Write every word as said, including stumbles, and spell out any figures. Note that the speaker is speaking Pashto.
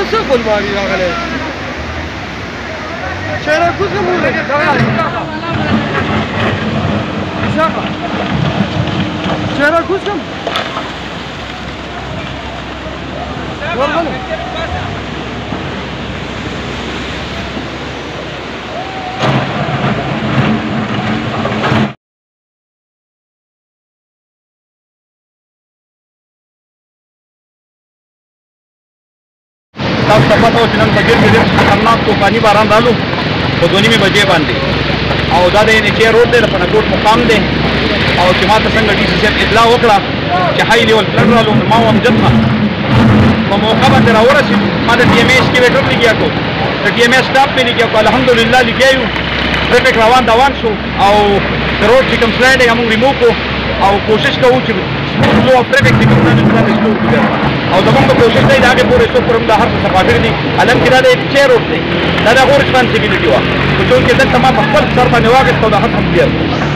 څه ګلماري راغلی چېرې کوز کوم چېرې کوز کوم ورغله تاسو ته پته وه چې نن په ګیر کې ډېر خطرناک طوفاني باران رالو په دوه نیمې بجې باندې او دا د انچې روډ دی د پنهګوټ مقام دی او چې ما ته څنګه ډي سي صاحب اطلاع وکړه چې هاي لیول فلډ رالو نو ما وم جدمه په موقع باندې راورسېدو ما د ټي ایم اے اسکیویټر لګیا کړو د ټي ایم اے سټاف مې لګیا کړو الحمدلله لګیا یو ټریفک روان دوان شو او د روډ چې کوم سلایډ یې موږ ریموو کړو او کوشش کوو چې فلو اف ټریفک چې کوم نه نه ریسټور کړو او زموږ په کوشش دی د هغې پورې څوک پر همدا هر څه صفا کړي دي حالم کې دا د ایک چی روډ دی دا د هغو ریسپانسیبلټي وه خو چونکې دلته ما په خپل سر باندې واخېست او دا هڅه هم کړی